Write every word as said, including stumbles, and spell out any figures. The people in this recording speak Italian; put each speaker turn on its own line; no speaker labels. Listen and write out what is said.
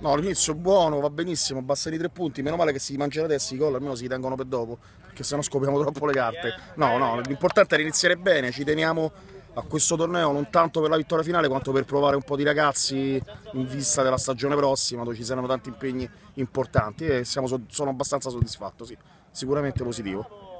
No, l'inizio è buono, va benissimo, bastano i tre punti, meno male che si mangiano adesso i gol, almeno si tengono per dopo, perché sennò scopriamo troppo le carte. No, no, l'importante è iniziare bene, ci teniamo a questo torneo non tanto per la vittoria finale quanto per provare un po' di ragazzi in vista della stagione prossima, dove ci saranno tanti impegni importanti e siamo, sono abbastanza soddisfatto, sì, sicuramente positivo.